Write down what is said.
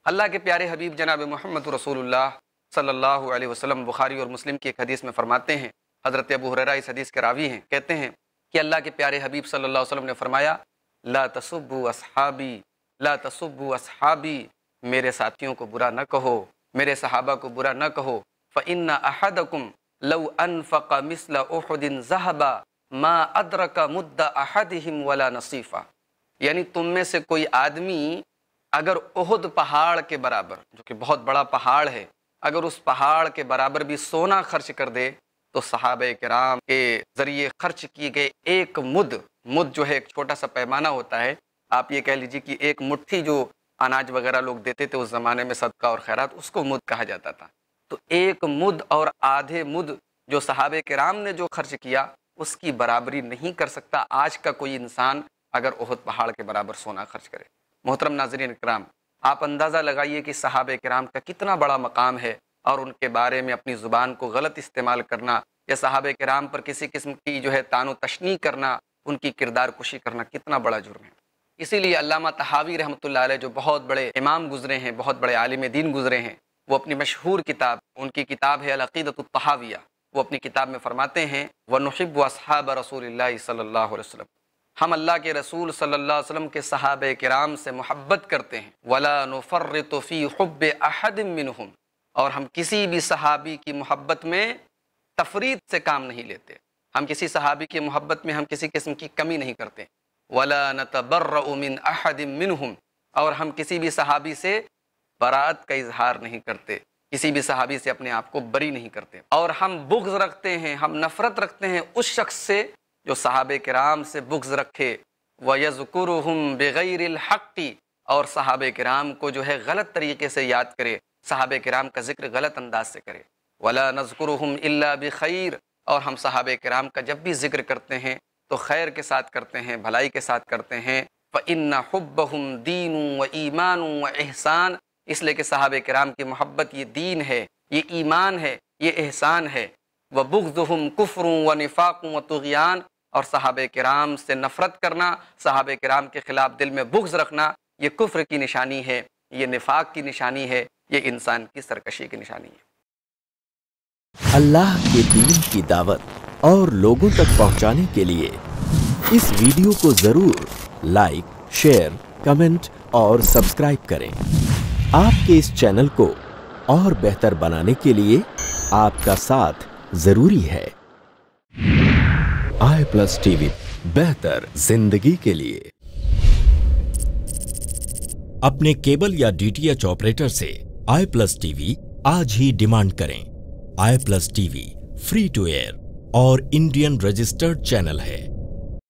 اللہ کے پیارے حبیب جناب محمد رسول اللہ صلی اللہ علیہ وسلم بخاری اور مسلم کی ایک حدیث میں فرماتے ہیں، حضرت ابو ہریرہ اس حدیث کے راوی ہیں، کہتے ہیں کہ اللہ کے پیارے حبیب صلی اللہ علیہ وسلم نے فرمایا، لا تسبوا اصحابی، لا تسبوا اصحابی، میرے ساتھیوں کو برا نہ کہو، میرے صحابہ کو برا نہ کہو، فإن أحدكم لو أنفق مثل أحد ذهبا ما أدرك مد أحدهم ولا نصيفا، یعنی تم میں سے کوئی آدمی اگر احد پہاڑ کے برابر، جو کہ بہت بڑا پہاڑ ہے، اگر اس پہاڑ کے برابر بھی سونا خرچ کر دے تو صحابہ کرام کے ذریعے خرچ کیے گئے ایک مد جو ہے ایک چھوٹا سا پیمانہ ہوتا ہے، آپ یہ کہہ لیجیے کہ ایک مٹھی جو اناج وغیرہ لوگ دیتے تھے اس زمانے میں صدقہ اور خیرات، اس کو مد کہا جاتا تھا۔ تو ایک مد اور آدھے مد جو صحابہ کرام نے جو خرچ کیا اس کی برابری نہیں کر سکتا آج کا کوئی انسان اگر احد پہاڑ کے برابر سونا خرچ کرے۔ محترم ناظرین کرام، آپ اندازہ لگائیے کہ صحابہ کرام کا کتنا بڑا مقام ہے، اور ان کے بارے میں اپنی زبان کو غلط استعمال کرنا یا صحابہ کرام پر کسی قسم کی جو ہے طعن و تشنیع کرنا، ان کی کردار کشی کرنا کتنا بڑا جرم ہے۔ اسی لیے علامہ طحاوی رحمۃ اللہ علیہ جو بہت بڑے امام گزرے ہیں، بہت بڑے عالم دین گزرے ہیں، وہ اپنی مشہور کتاب، ان کی کتاب ہے العقیدۃ الطحاویہ، وہ اپنی کتاب میں فرماتے ہیں وَنُحِبُّ أَصْحَابَ رسول اللہ صلی اللہ علیہ وسلم، ہم اللہ کے رسول صلی اللہ علیہ وسلم کے صحابہ کرام سے محبت کرتے ہیں، وَلَا نُفَرِّطُ فِي حُبِّ أَحَدٍ مِّنْهُمْ، اور ہم کسی بھی صحابی کی محبت میں تفریط سے کام نہیں لیتے، ہم کسی صحابی کی محبت میں ہم کسی قسم کی کمی نہیں کرتے، وَلَا نَتَبَرَّأُ مِنْ أَحَدٍ مِّنْهُمْ، اور ہم کسی بھی صحابی سے برات کا اظہار نہیں کرتے، کسی بھی صحابی سے اپنے آپ کو بری نہیں کرتے، اور ہم بغض رکھتے ہیں، ہم نفرت رکھتے ہیں اس شخص سے جو صحابہ کرام سے بغض رکھے، وَيَذْكُرُهُمْ بِغَيْرِ الْحَقِّ، اور صحابہ کرام کو جو ہے غلط طریقے سے یاد کرے، صحابہ کرام کا ذکر غلط انداز سے کرے، وَلَا نَذْكُرُهُمْ إِلَّا بِخَيْرٍ، اور ہم صحابہ کرام کا جب بھی ذکر کرتے ہیں تو خیر کے ساتھ کرتے ہیں، بھلائی کے ساتھ کرتے ہیں، فَإِنَّ حُبَّهُمْ دِينٌ وَإِيمَانٌ وَإِحْسَانٌ، اس لیے کہ صحابہ کرام کی محبت یہ دین ہے، یہ ایمان ہے، یہ احسان ہے، وَبُغْضُهُمْ كُفْرٌ وَنِفَاقٌ وَطُغْيَانٌ، اور صحابہ کرام سے نفرت کرنا، صحابہ کرام کے خلاف دل میں بغض رکھنا، یہ کفر کی نشانی ہے، یہ نفاق کی نشانی ہے، یہ انسان کی سرکشی کی نشانی ہے۔ اللہ کے دین کی دعوت اور لوگوں تک پہنچانے کے لیے اس ویڈیو کو ضرور لائک، شیئر، کمنٹ اور سبسکرائب کریں۔ آپ کے اس چینل کو اور بہتر بنانے کے لیے آپ کا ساتھ ضروری ہے۔ i+TV، بہتر زندگی کے لیے۔ اپنے کیبل یا DTH آپریٹر سے i+TV آج ہی ڈیمانڈ کریں۔ i+TV فری ٹو ایئر اور انڈین رجسٹرڈ چینل ہے۔